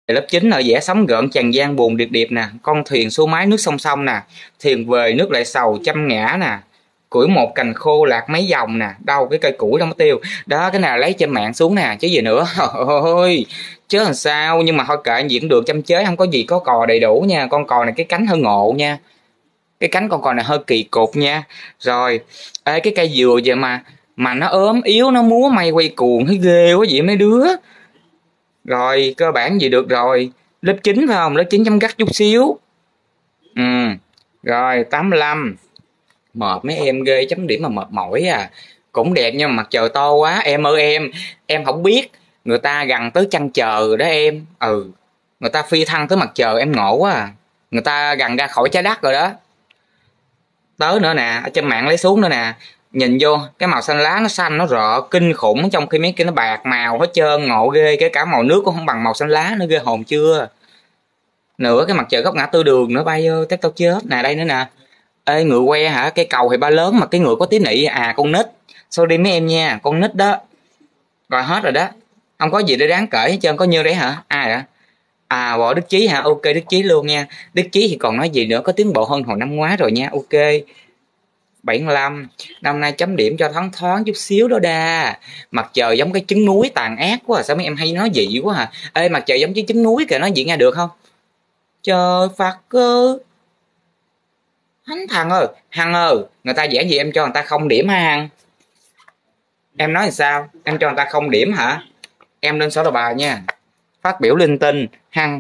Lớp 9 ở vẽ sóng gợn tràn gian buồn điệp điệp nè, con thuyền số mái nước sông sông nè, thuyền về nước lại sầu trăm ngã nè, củi một cành khô lạc mấy dòng nè, đâu cái cây củi đâu mất tiêu. Đó, cái nào lấy trên mạng xuống nè, chứ gì nữa. Ôi, chứ làm sao, nhưng mà thôi kệ, diễn được chăm chế, không có gì, có cò đầy đủ nha. Con cò này cái cánh hơi ngộ nha, cái cánh con cò này hơi kỳ cục nha. Rồi, ê, cái cây dừa vậy mà nó ốm yếu, nó múa may quay cuồng, thấy ghê quá vậy mấy đứa. Rồi, cơ bản gì được rồi. Lớp 9 phải không? Lớp 9 chấm gắt chút xíu. Ừ. Rồi, 85. Mệt mấy em ghê, chấm điểm mà mệt mỏi à. Cũng đẹp nhưng mà mặt trời to quá. Em ơi em không biết. Người ta gần tới chân trời rồi đó em. Ừ. Người ta phi thăng tới mặt trời em ngộ quá à. Người ta gần ra khỏi trái đất rồi đó. Tới nữa nè, ở trên mạng lấy xuống nữa nè. Nhìn vô, cái màu xanh lá nó xanh nó rợ kinh khủng, trong khi mấy cái nó bạc màu hết trơn, ngộ ghê, cái cả màu nước cũng không bằng màu xanh lá nữa, ghê hồn chưa. Nữa cái mặt trời góc ngã tư đường nữa bay ơi, chắc tao chết. Nè đây nữa nè. Ê, ngựa que hả? Cây cầu thì ba lớn mà cái ngựa có tí nị à, con nít. Sorry mấy em nha, con nít đó. Rồi hết rồi đó. Không có gì để đáng kể hết trơn, có nhiêu đấy hả? Ai hả? À, Võ Đức Chí hả? Ok, Đức Chí luôn nha. Đức Chí thì còn nói gì nữa, có tiến bộ hơn hồi năm ngoái rồi nha. Ok. 75. Năm nay chấm điểm cho thoáng thoáng chút xíu đó đa. Mặt trời giống cái trứng núi tàn ác quá à. Sao mấy em hay nói dị quá hả? Ê, mặt trời giống cái trứng núi kìa, nói gì nghe được không? Trời Phật ơi, Thánh Thần ơi, Hằng ơi, người ta vẽ gì em cho người ta không điểm hả Hằng? Em nói làm sao? Em cho người ta không điểm hả? Em lên sổ đầu bài nha. Phát biểu linh tinh. Hằng,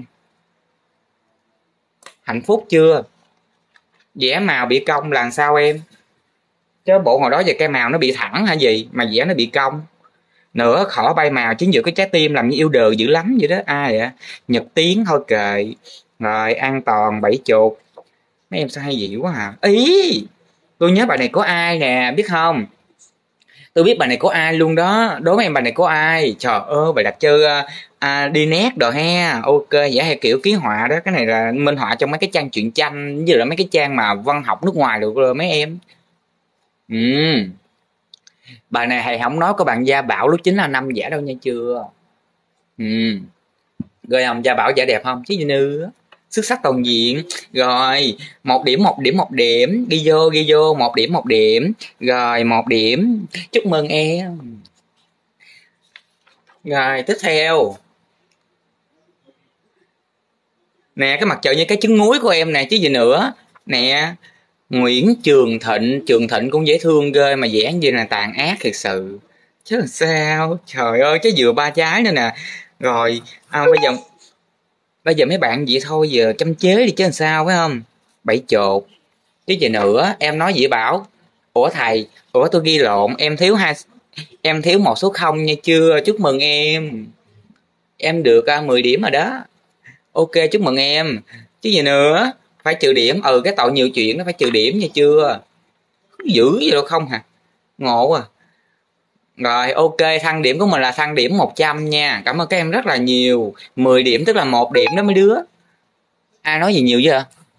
hạnh phúc chưa? Vẽ màu bị cong là sao em? Chứ bộ hồi đó giờ cái màu nó bị thẳng hay gì mà vẽ nó bị cong? Nữa khỏi bay màu chính giữa cái trái tim làm như yêu đời dữ lắm vậy đó. Ai vậy? Nhật Tiến thôi kệ. Rồi an toàn 70. Mấy em sao hay dữ quá hả? Ý, tôi nhớ bài này có ai nè, biết không? Tôi biết bài này có ai luôn đó. Đố mấy em bài này có ai? Trời ơi, bài đặc trưng đi nét đồ ha. Ok, giả hay kiểu ký họa đó. Cái này là minh họa trong mấy cái trang truyện tranh, với là mấy cái trang mà văn học nước ngoài được rồi mấy em. Ừ. Bài này thầy không nói có bạn Gia Bảo lúc 9 là năm giả đâu nha chưa. Ừ. Rồi không, Gia Bảo giả đẹp không chứ gì nữa. Xuất sắc toàn diện. Rồi, một điểm một điểm một điểm, ghi vô một điểm một điểm. Rồi một điểm, chúc mừng em. Rồi tiếp theo nè, cái mặt trời như cái trứng muối của em nè chứ gì nữa. Nè, Nguyễn Trường Thịnh cũng dễ thương ghê mà vẽ như là tàn ác thiệt sự. Chứ làm sao, trời ơi, trái dừa ba trái nữa nè. Rồi bây giờ mấy bạn vậy thôi, giờ chăm chế đi chứ làm sao phải không? Bảy chột. Chứ gì nữa, em nói gì Bảo? Ủa thầy, ủa tôi ghi lộn, em thiếu một số không nha chưa? Chúc mừng em. Em được 10 điểm rồi đó. Ok, chúc mừng em. Chứ gì nữa, phải trừ điểm. Ừ, cái tội nhiều chuyện nó phải trừ điểm nha chưa? Dữ gì đâu không hả? Ngộ à. Rồi ok, thăng điểm của mình là thăng điểm 100 nha. Cảm ơn các em rất là nhiều. 10 điểm tức là 1 điểm đó mấy đứa. Ai nói gì nhiều vậy?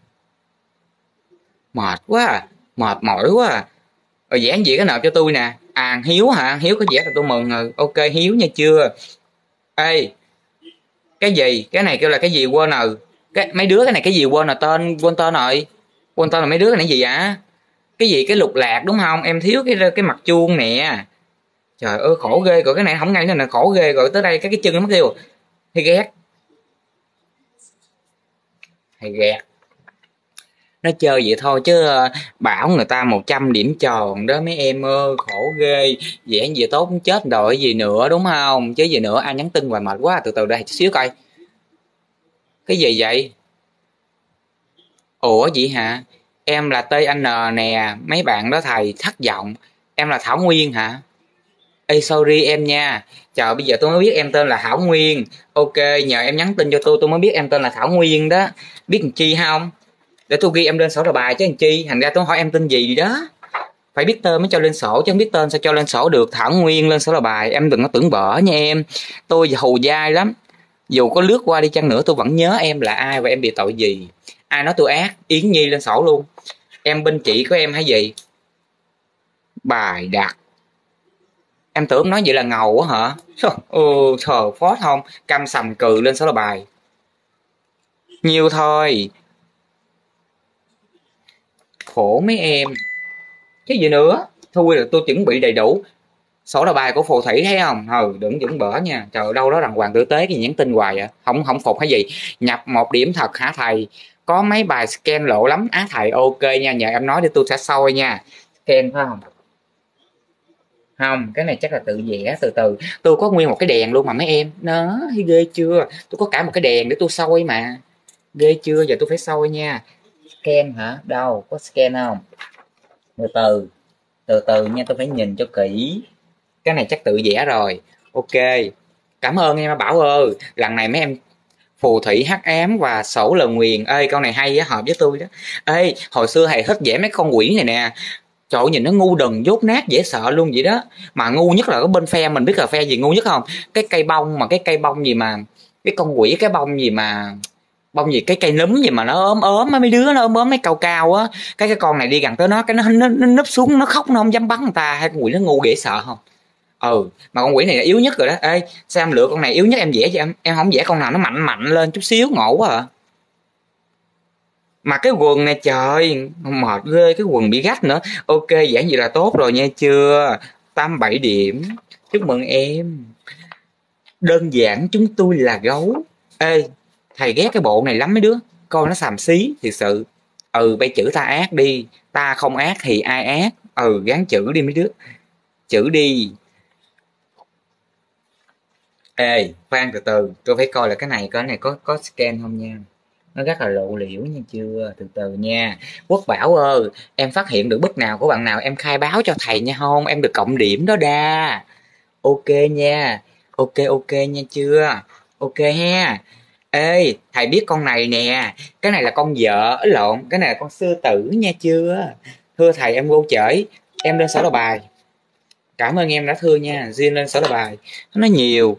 Mệt quá à. Mệt mỏi quá à. Rồi vẽ gì cái nộp cho tôi nè. À Hiếu hả? Hiếu có vẽ là tôi mừng rồi. Ok Hiếu nha chưa? Ê, cái gì? Cái này kêu là cái gì quên rồi. Cái mấy đứa cái này cái gì quên rồi, quên tên rồi. Quên tên là mấy đứa cái này gì vậy? Cái gì cái lục lạc đúng không? Em thiếu cái mặt chuông nè. Trời ơi khổ ghê rồi, cái này không ngay nữa là khổ ghê rồi, tới đây cái chân nó mất tiêu. Hay ghét. Hay ghét. Nó chơi vậy thôi chứ bảo người ta 100 điểm tròn đó mấy em ơi, khổ ghê. Vẽ gì tốt cũng chết rồi gì nữa đúng không? Chứ gì nữa, ai nhắn tin hoài mệt quá. Từ từ đây chút xíu coi. Cái gì vậy? Ủa vậy hả? Em là TN nè, mấy bạn đó thầy thất vọng. Em là Thảo Nguyên hả? Ê sorry em nha. Trời bây giờ tôi mới biết em tên là Thảo Nguyên. Ok, nhờ em nhắn tin cho tôi mới biết em tên là Thảo Nguyên đó. Biết làm chi không? Để tôi ghi em lên sổ đầu bài chứ làm chi. Thành ra tôi hỏi em tên gì đó. Phải biết tên mới cho lên sổ, chứ không biết tên sao cho lên sổ được. Thảo Nguyên lên sổ đầu bài, em đừng có tưởng bở nha em. Tôi hù dai lắm. Dù có lướt qua đi chăng nữa tôi vẫn nhớ em là ai và em bị tội gì. Ai nói tôi ác, Yến Nhi lên sổ luôn. Em bên chị của em hay gì? Bài đặt. Em tưởng nói vậy là ngầu quá hả? Ừ, thờ phó không. Cam sầm cừ lên số là bài. Nhiều thôi. Khổ mấy em. Chứ gì nữa. Thôi là tôi chuẩn bị đầy đủ. Sổ đầu bài của phù thủy thấy không? Đừng dẫn bở nha. Trời, đâu đó đàng hoàng tử tế cái nhắn tin hoài à. Không không phục hay gì. Nhập 1 điểm thật hả thầy? Có mấy bài scan lộ lắm á thầy. Ok nha, nhờ em nói để tôi sẽ soi nha. Scan phải không? Không, cái này chắc là tự vẽ từ từ. Tôi có nguyên một cái đèn luôn mà mấy em. Nó ghê chưa? Tôi có cả một cái đèn để tôi soi mà. Ghê chưa? Giờ tôi phải soi nha. Scan hả? Đâu? Có scan không? Từ từ. Từ từ nha, tôi phải nhìn cho kỹ. Cái này chắc tự vẽ rồi. Ok. Cảm ơn em Bảo ơi. Lần này mấy em phù thủy hắc ám và sổ lời nguyền. Ê, câu này hay á, hợp với tôi đó. Ê, hồi xưa thầy thích vẽ mấy con quỷ này nè. Trời ơi, nhìn nó ngu đần dốt nát dễ sợ luôn vậy đó. Mà ngu nhất là cái bên phe mình, biết là phe gì ngu nhất không? Cái cây bông mà cái cây bông gì mà cái con quỷ cái bông gì mà bông gì cái cây núm gì mà nó ốm ốm á, mấy đứa nó ốm ốm mấy cao cao á, cái con này đi gần tới nó cái nó núp xuống nó khóc nó không dám bắn người ta. Hai con quỷ nó ngu dễ sợ không? Mà con quỷ này là yếu nhất rồi đó. Ê, sao em lựa con này yếu nhất em vẽ cho em không vẽ con nào nó mạnh mạnh lên chút xíu ngộ quá à. Mà cái quần này trời mệt ghê, cái quần bị gách nữa. Ok, giảng gì là tốt rồi nha chưa? 87 điểm, chúc mừng em. Đơn giản chúng tôi là gấu. Ê, thầy ghét cái bộ này lắm mấy đứa, coi nó xàm xí thiệt sự. Bay chữ ta ác đi, ta không ác thì ai ác. Gán chữ đi mấy đứa, chữ đi. Ê, khoan từ từ, tôi phải coi là cái này có scan không nha. Nó rất là lộ liễu nha chưa, từ từ nha. Quốc Bảo ơi, em phát hiện được bức nào của bạn nào em khai báo cho thầy nha không, em được cộng điểm đó đa. Ok nha, ok nha chưa, ok ha. Ê, thầy biết con này nè, cái này là con vợ lộn, cái này là con sư tử nha chưa. Thưa thầy em vô trễ, em lên sổ đầu bài. Cảm ơn em đã thưa nha, riêng lên sổ đầu bài nó nhiều.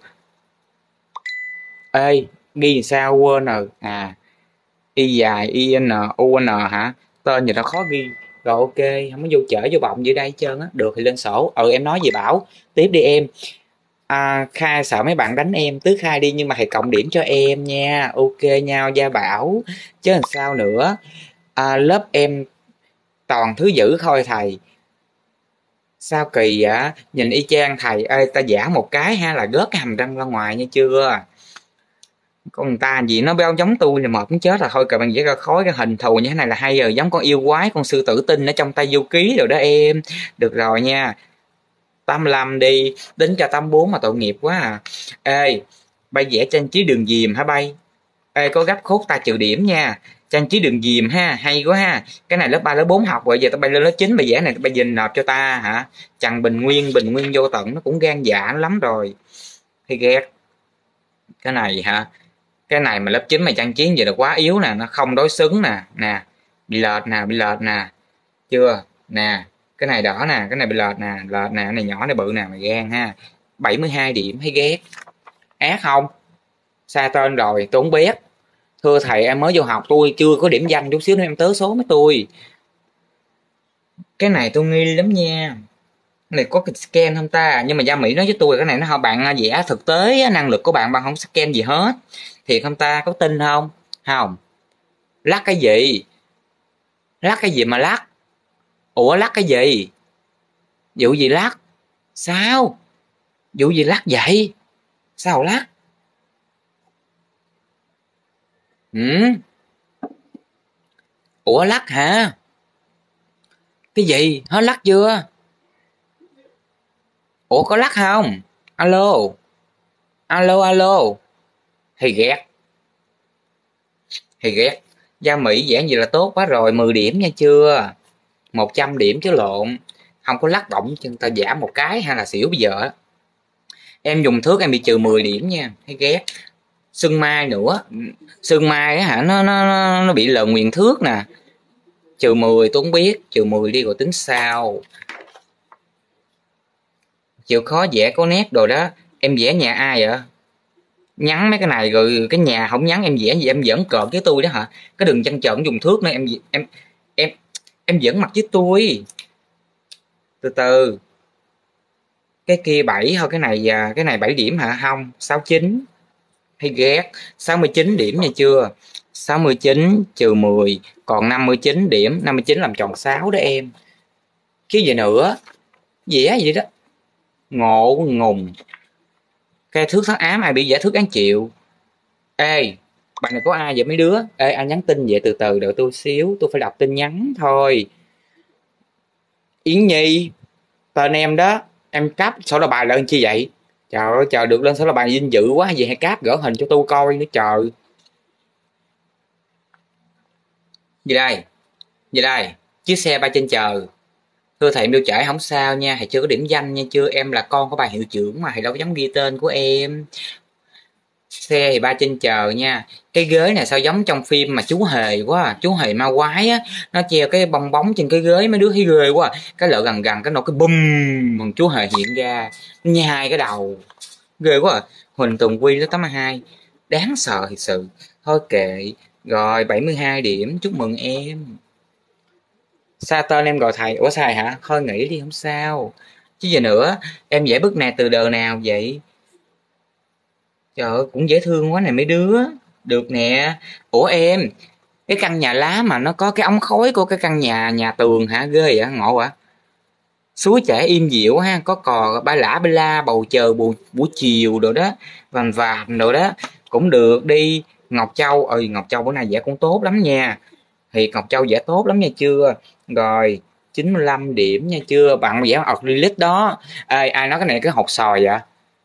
Ê, ghi sao quên rồi à. Y dài IN UN hả? Tên gì đó khó ghi. Rồi ok, không có vô chở vô bọng gì đây hết trơn á. Được thì lên sổ. Em nói gì Bảo. Tiếp đi em. Khai sợ mấy bạn đánh em, Tứ khai đi nhưng mà thầy cộng điểm cho em nha. Ok nhau Gia Bảo. Chứ làm sao nữa. Lớp em toàn thứ dữ thôi thầy. Sao kỳ vậy? Nhìn y chang thầy. Ê, ta giả một cái ha là gớt cái hàm răng ra ngoài nha chưa? Con người ta gì nó béo giống tôi là mệt muốn chết rồi. Thôi cờ bạn vẽ ra khối cái hình thù như thế này là hay rồi, giống con yêu quái con sư tử tinh ở trong Tây Du Ký rồi đó em. Được rồi nha, 85 đi, tính cho 84 mà tội nghiệp quá à. Ê, bay vẽ trang trí đường diềm hả bay? Ê, có gấp khúc ta trừ điểm nha. Trang trí đường diềm ha, hay quá ha. Cái này lớp 3 lớp 4 học rồi, giờ tao bay lên lớp 9 bay vẽ này bay dình nộp cho ta hả? Trần Bình Nguyên vô tận nó cũng gan dạ lắm rồi. Thì ghét. Cái này hả? Cái này mà lớp 9 mà trang trí vậy là quá yếu nè, nó không đối xứng nè, bị lệch nè, chưa nè, cái này đỏ nè, cái này bị lệch nè, cái này nhỏ này bự nè, mày gan ha. 72 điểm thấy ghét. Ác không? Xa tên rồi tôi không biết. Thưa thầy em mới vô học, tôi chưa có điểm danh chút xíu nữa em tớ số với tôi. Cái này tôi nghi lắm nha. Cái này có cái scan không ta? Nhưng mà Gia Mỹ nói với tôi cái này nó bạn vẽ thực tế năng lực của bạn không scan gì hết. Thiệt không ta, có tin không? Không. Lắc cái gì? Lắc cái gì mà lắc? Ủa lắc cái gì? Vụ gì lắc? Sao? Vụ gì lắc vậy? Sao lắc? Ừ? Ủa lắc hả? Cái gì? Hết lắc chưa? Ủa có lắc không? Alo? Alo? Thì ghét. Thì ghét. Gia Mỹ giảng gì là tốt quá rồi, 10 điểm nha chưa? 100 điểm chứ lộn. Không có lắc động chân ta giảm một cái hay là xỉu bây giờ. Em dùng thước em bị trừ 10 điểm nha, thấy ghét. Sương mai nữa, sương mai á hả, nó bị lời nguyền thước nè. Trừ 10 tôi không biết, trừ 10 đi rồi tính sao. Chịu khó vẽ có nét rồi đó. Em vẽ nhà ai vậy? Nhắn mấy cái này rồi cái nhà không nhắn em vẽ gì em giỡn cợt với tôi đó hả? Cái đường chân trợn dùng thước nữa em em giỡn mặt với tôi. Từ từ. Cái kia 7 thôi, cái này 7 điểm hả? Không, 69. Hay ghét. 69 điểm nha chưa. 69 trừ 10 còn 59 điểm. 59 làm tròn 6 đó em. Chứ gì nữa. Dễ vậy đó. Ngộ ngùng. Cái thước thắt ám ai bị giải thước án chịu. Ê, bạn này có ai vậy mấy đứa? Ê, ai nhắn tin vậy? Từ từ đợi tôi xíu, tôi phải đọc tin nhắn thôi. Yến Nhi, tên em đó, em cáp sổ đầu bài lên chi vậy? Trời ơi, trời, được lên sổ đầu bài vinh dự quá, vậy hãy cáp gỡ hình cho tôi coi nữa trời. Gì đây? Gì đây? Chiếc xe ba trên chờ. Thưa thầy miêu trải không sao nha, thầy chưa có điểm danh nha chưa, em là con của bà hiệu trưởng mà thầy đâu có dám ghi tên của em. Xe thì ba trên chờ nha. Cái ghế này sao giống trong phim mà chú hề quá à. Chú hề ma quái á, nó treo cái bong bóng trên cái ghế, mấy đứa thấy ghê quá à. Cái lợ gần gần cái nổ cái bum, còn chú hề hiện ra nhai cái đầu, ghê quá à. Huỳnh Tùng Quy lớp 82, đáng sợ thật sự. Thôi kệ. Rồi 72 điểm, chúc mừng em. Sa tên em gọi thầy. Ủa sai hả? Thôi nghỉ đi không sao. Chứ gì nữa. Em vẽ bức này từ đời nào vậy? Trời ơi, cũng dễ thương quá này mấy đứa. Được nè. Ủa em, cái căn nhà lá mà nó có cái ống khói của cái căn nhà nhà tường hả? Ghê vậy, ngộ hả? Suối chảy im dịu ha, có cò ba lả ba la bầu trời buổi chiều rồi đó, vàm vàm rồi đó, cũng được đi. Ngọc Châu, Ngọc Châu bữa nay vẽ cũng tốt lắm nha. Thì Ngọc Châu vẽ tốt lắm nha chưa. Rồi 95 điểm nha chưa. Bạn vẽ acrylic đó. Ê, ai nói cái này cái hột sòi vậy?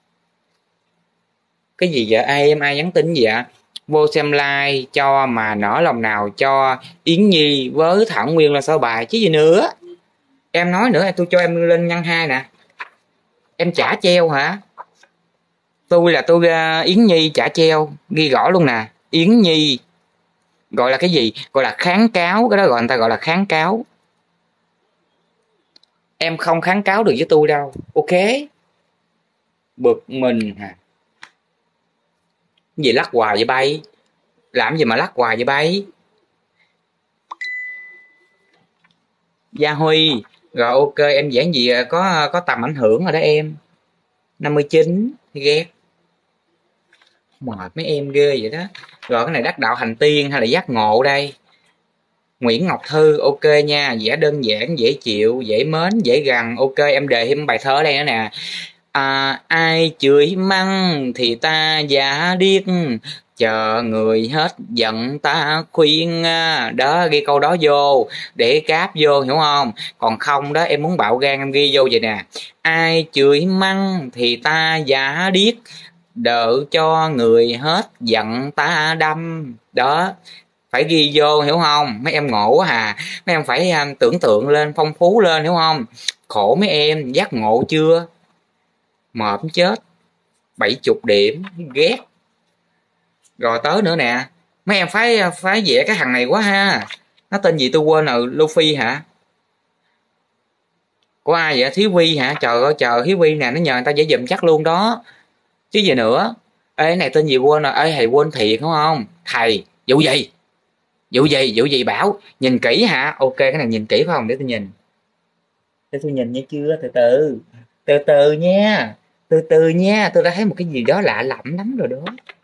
Cái gì vậy em? Ai nhắn tin gì vậy? Vô xem like cho mà nở lòng nào cho Yến Nhi với Thảo Nguyên là sao bài chứ gì nữa. Em nói nữa tôi cho em lên nhân 2 nè. Em trả treo hả? Tôi là tôi Yến Nhi trả treo, ghi rõ luôn nè. Yến Nhi gọi là cái gì? Gọi là kháng cáo, cái đó gọi người ta gọi là kháng cáo. Em không kháng cáo được với tôi đâu. Ok. Bực mình hả? Gì lắc hoài vậy bay? Làm gì mà lắc hoài vậy bay? Gia Huy. Rồi ok, em giảng gì có tầm ảnh hưởng rồi đó em. 59 ghét. Mệt mấy em ghê vậy đó. Rồi cái này đắc đạo hành tiên hay là giác ngộ đây? Nguyễn Ngọc Thư ok nha, vẽ đơn giản dễ chịu, dễ mến, dễ gần. Ok, em đề thêm bài thơ ở đây nữa nè. Ai chửi mắng thì ta giả điếc, chờ người hết giận ta khuyên. Đó, ghi câu đó vô để cáp vô, hiểu không? Còn không đó em muốn bạo gan em ghi vô vậy nè. Ai chửi mắng thì ta giả điếc, đợi cho người hết giận ta đâm. Đó, phải ghi vô, hiểu không? Mấy em ngộ quá hà. Mấy em phải tưởng tượng lên, phong phú lên, hiểu không? Khổ mấy em, giác ngộ chưa? Mệt chết. 70 điểm, ghét. Rồi tới nữa nè. Mấy em phải vẽ cái thằng này quá ha. Nó tên gì tôi quên rồi. Luffy hả? Của ai vậy? Thí Vi hả? Trời ơi trời, Thí Vi nè, nó nhờ người ta vẽ giùm chắc luôn đó. Chứ gì nữa. Ê, cái này tên gì quên rồi. Ê, thầy quên thiệt đúng không? Thầy, vụ gì? Vụ gì bảo? Nhìn kỹ hả? Ok, cái này nhìn kỹ phải không? Để tôi nhìn. Để tôi nhìn nha chưa? Từ từ. Từ từ nha. Từ từ nha. Tôi đã thấy một cái gì đó lạ lẫm lắm rồi đó.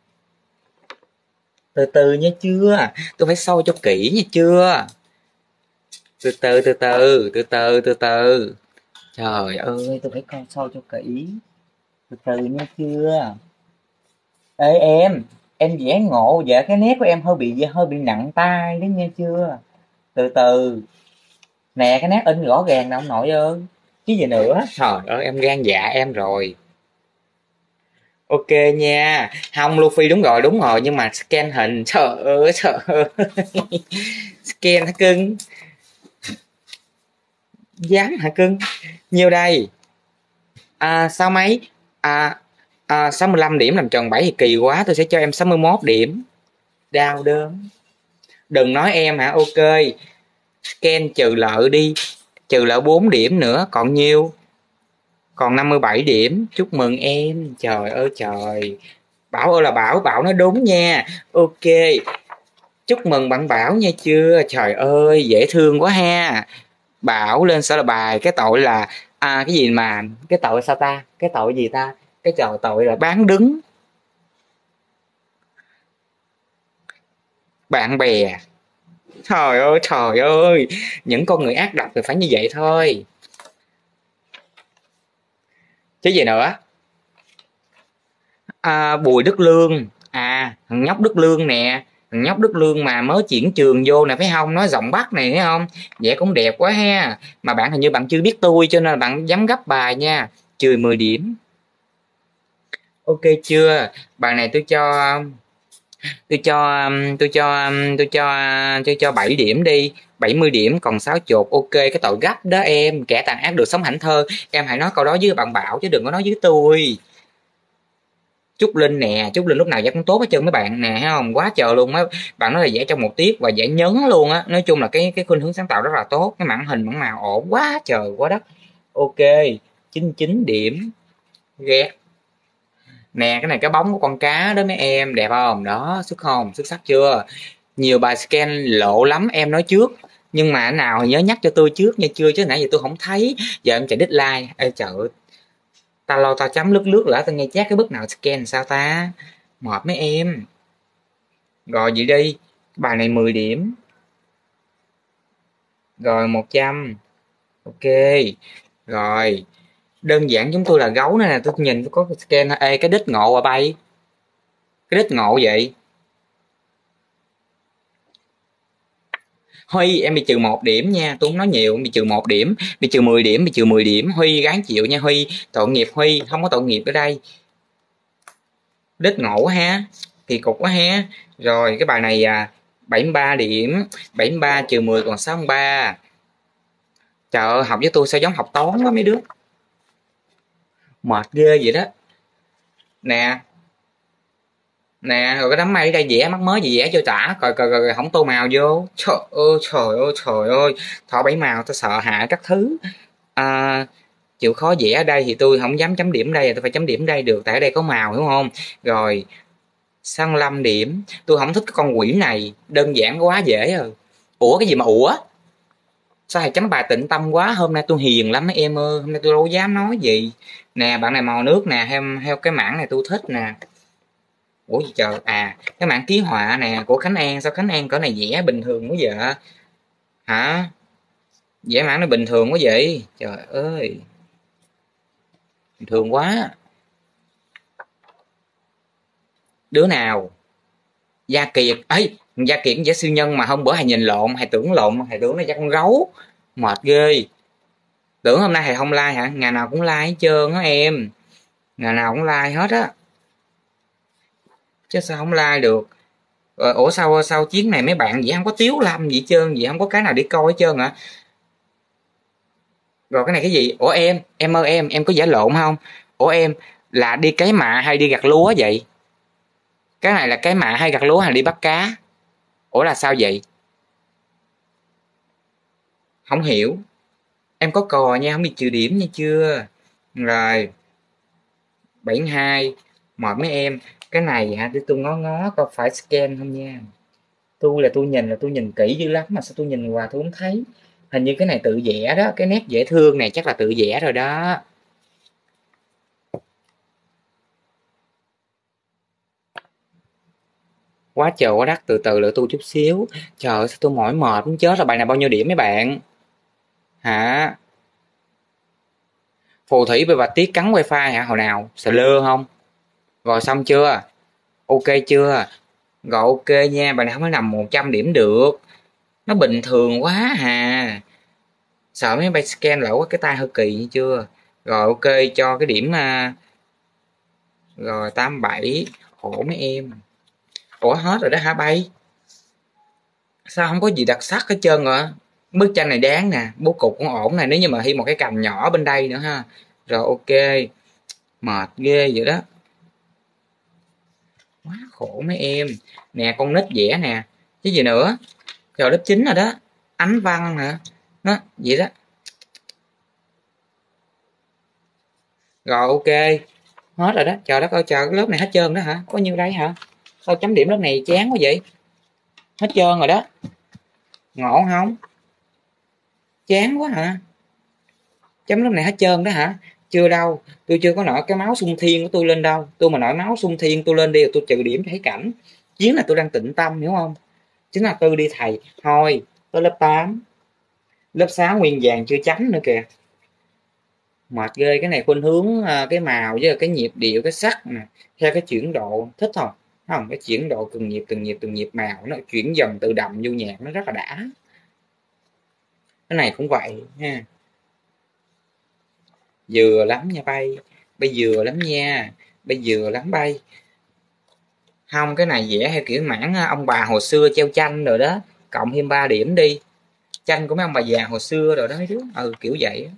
Từ từ nha chưa. Tôi phải soi cho kỹ nha chưa. Từ từ từ từ từ từ từ từ. Trời ơi, tôi phải coi soi cho kỹ. Từ từ nha chưa. Ê em vẽ ngộ vậy, cái nét của em hơi bị nặng tay đó nha chưa. Từ từ. Nè, cái nét in rõ ràng nè ông nội ơi. Chứ gì nữa. Trời ơi, em gan dạ em rồi. Ok nha. Không, Luffy đúng rồi, nhưng mà scan hình. Trời ơi trời ơi. Scan hả cưng? Dám hả cưng? Nhiêu đây? Sáu mấy? 65 điểm làm tròn 7 thì kỳ quá, tôi sẽ cho em 61 điểm. Đau đớn. Đừng nói em hả? Ok. Scan trừ lợi đi. Trừ lợi 4 điểm nữa, còn nhiêu? Còn 57 điểm. Chúc mừng em. Trời ơi trời. Bảo ơi là Bảo, Bảo nói đúng nha. Ok. Chúc mừng bạn Bảo nha chưa. Trời ơi dễ thương quá ha. Bảo lên sổ là bài cái tội là cái gì mà cái tội sao ta, cái tội gì ta, cái tội là bán đứng. bạn bè. Trời ơi, trời ơi, những con người ác độc thì phải như vậy thôi, chứ gì nữa. Bùi Đức Lương, thằng nhóc Đức Lương nè, thằng nhóc Đức Lương mà mới chuyển trường vô nè, phải không? Nói giọng Bắc này, thấy không? Vẻ cũng đẹp quá ha, mà bạn hình như bạn chưa biết tôi cho nên là bạn dám gấp bài nha, trừ 10 điểm. Ok chưa? Bài này tôi cho 7 điểm đi, 70 điểm còn 6 chục. Ok, cái tội gấp đó em, kẻ tàn ác được sống hạnh thơ, em hãy nói câu đó với bạn Bảo chứ đừng có nói với tôi. Trúc Linh nè, Trúc Linh lúc nào vẽ cũng tốt hết trơn mấy bạn nè, thấy không? Quá trời luôn á. Bạn nói là vẽ trong một tiết và vẽ nhấn luôn á. Nói chung là cái khuynh hướng sáng tạo rất là tốt, cái mảng hình mảng màu ổn quá trời quá đất. Ok, 99 điểm. Ghét. Nè, cái này cái bóng của con cá đó mấy em, đẹp không? Đó, xuất không? Xuất sắc chưa? Nhiều bài scan lộ lắm em nói trước. Nhưng mà nào thì nhớ nhắc cho tôi trước nha, chưa chứ nãy giờ tôi không thấy. Giờ em chạy deadline. Ê trời ơi, tao lo tao chấm lướt lướt lỡ tao nghe chát cái bước nào scan sao ta? Mệt mấy em. Rồi vậy đi, bài này 10 điểm. Rồi 100. Ok. Rồi, đơn giản chúng tôi là gấu này nè, tôi nhìn tôi có cái scan. Ê, cái đít ngộ à bay. Cái đít ngộ vậy. Huy, em bị trừ 1 điểm nha, tôi không nói nhiều, em bị trừ 1 điểm, bị trừ 10 điểm, bị trừ 10 điểm. Huy gắng chịu nha Huy, tội nghiệp Huy, không có tội nghiệp ở đây. Đít ngộ ha, kỳ cục quá ha. Rồi cái bài này 73 điểm, 73 trừ 10 còn 63. Trời ơi, học với tôi sao giống học toán quá mấy đứa. Mệt ghê vậy đó. Nè, nè, rồi cái đám mây ở đây vẽ mắc mới gì vẽ cho trả, rồi không tô màu vô. Trời ơi, trời ơi, trời ơi. Thọ 7 màu tôi sợ hãi các thứ. À, chịu khó vẽ ở đây thì tôi không dám chấm điểm đây, tôi phải chấm điểm đây được, tại ở đây có màu hiểu không? Rồi, 65 điểm. Tôi không thích cái con quỷ này, đơn giản quá dễ rồi. Ủa cái gì mà ủa? Sao thầy chấm bài tịnh tâm quá, hôm nay tôi hiền lắm mấy em ơi, hôm nay tôi đâu dám nói gì. Nè, bạn này màu nước nè, theo cái mảng này tôi thích nè. Ủa gì trời, cái mảng ký họa nè của Khánh An, sao Khánh An cỡ này vẽ bình thường quá vậy? Hả? Vẽ mảng nó bình thường quá vậy? Trời ơi, bình thường quá. Đứa nào? Gia Kiệt ấy, Gia Kiệt vẽ siêu nhân mà hôm bữa thầy nhìn lộn, thầy tưởng lộn, thầy tưởng nó vẽ con gấu. Mệt ghê. Tưởng hôm nay thầy không like hả? Ngày nào cũng like hết trơn á em. Ngày nào cũng like hết á. Chứ sao không like được? Ủa sao sau chuyến này mấy bạn vậy không có Tiếu Lâm gì hết trơn, vậy không có cái nào để coi hết trơn hả? Rồi cái này cái gì? Ủa em ơi em có giả lộn không? Ủa em là đi cấy mạ hay đi gặt lúa vậy? Cái này là cấy mạ hay gặt lúa hay đi bắt cá? Ủa là sao vậy? Không hiểu. Em có cò nha, không bị trừ điểm nha chưa? Rồi, 72. Mệt mấy em. Cái này hả, để tôi ngó ngó coi phải scan không nha. Tôi là tôi nhìn kỹ dữ lắm mà sao tôi nhìn qua tôi không thấy. Hình như cái này tự vẽ đó, cái nét dễ thương này chắc là tự vẽ rồi đó. Quá trời quá đất, từ từ nữa tôi chút xíu. Trời ơi, sao tôi mỏi mệt muốn chết rồi. Bài này bao nhiêu điểm mấy bạn? Hả? Phù thủy và tiết cắn wifi hả? Hồi nào? Sợ lơ không? Rồi xong chưa? Ok chưa? Rồi ok nha, bài này không có nằm 100 điểm được. Nó bình thường quá hà. Sợ mấy bay scan lỗ cái tay hơi kỳ như chưa? Rồi ok, cho cái điểm rồi 87. Ủa mấy em. Ủa hết rồi đó hả bay? Sao không có gì đặc sắc hết trơn rồi? Bức tranh này đáng nè, bố cục cũng ổn này, nếu như mà thêm một cái cằm nhỏ bên đây nữa ha. Rồi ok, mệt ghê vậy đó. Quá khổ mấy em. Nè con nít vẽ nè, chứ gì nữa. Rồi lớp 9 rồi đó. Ánh văn hả? Nó vậy đó. Rồi ok, hết rồi đó. Trời đất ơi trời, cái lớp này hết trơn đó hả? Có nhiêu đây hả? Sao chấm điểm lớp này chán quá vậy? Hết trơn rồi đó. Ngộ không? Chán quá hả? Chấm lớp này hết trơn đó hả? Chưa đâu, tôi chưa có nổi cái máu sung thiên của tôi lên đâu. Tôi mà nổi máu sung thiên tôi lên đi tôi trừ điểm thấy cảnh. Chiến là tôi đang tịnh tâm hiểu không? Chính là tư đi thầy. Thôi tới lớp 8, lớp 6 nguyên vàng chưa chấm nữa kìa, mệt ghê. Cái này khuynh hướng cái màu với cái nhịp điệu, cái sắc nè, theo cái chuyển độ, thích không? Không, cái chuyển độ từng nhịp màu nó chuyển dần tự đậm vô nhạc nó rất là đã. Cái này cũng vậy ha, vừa lắm nha bay, bây vừa lắm nha, bây vừa lắm bay. Không, cái này vẽ theo kiểu mảng ông bà hồi xưa treo tranh rồi đó, cộng thêm 3 điểm đi, tranh của mấy ông bà già hồi xưa rồi đó mấy đứa, kiểu vậy.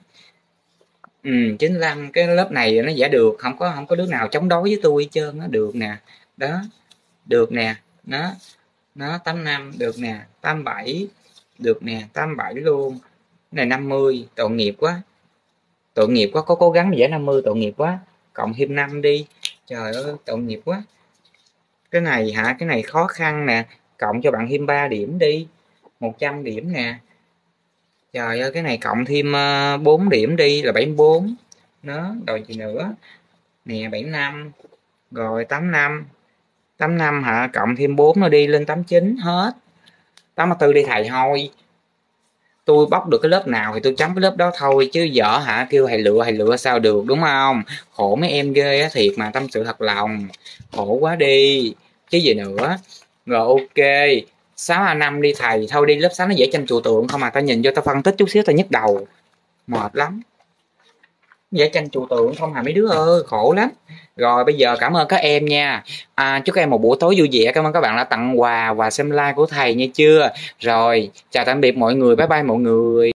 95, cái lớp này nó vẽ được, không có đứa nào chống đối với tôi hết trơn. Nó được nè, đó, được nè, nó 85 được nè, 87 được nè, 87 luôn. Cái này 50, tội nghiệp quá, tội nghiệp quá, có cố gắng vẽ 50 tội nghiệp quá, cộng thêm 5 đi, trời ơi tội nghiệp quá. Cái này hả, cái này khó khăn nè, cộng cho bạn thêm 3 điểm đi, 100 điểm nè. Trời ơi, cái này cộng thêm 4 điểm đi là 74. Nó rồi gì nữa nè, 75, rồi 85, 85 hả, cộng thêm 4 nó đi lên 89 hết. 84 đi thầy. Thôi tôi bóc được cái lớp nào thì tôi chấm cái lớp đó thôi, chứ dở hả kêu thầy lựa sao được, đúng không? Khổ mấy em ghê á, thiệt mà, tâm sự thật lòng, khổ quá đi chứ gì nữa. Rồi ok, 6A5 đi thầy. Thôi đi, lớp 6 nó dễ tranh trừu tượng không à, tao nhìn vô tao phân tích chút xíu tao nhức đầu, mệt lắm. Vẽ tranh trừu tượng không à mấy đứa ơi, khổ lắm. Rồi bây giờ cảm ơn các em nha. Chúc các em một buổi tối vui vẻ. Cảm ơn các bạn đã tặng quà và xem like của thầy nha chưa. Rồi chào tạm biệt mọi người, bye bye mọi người.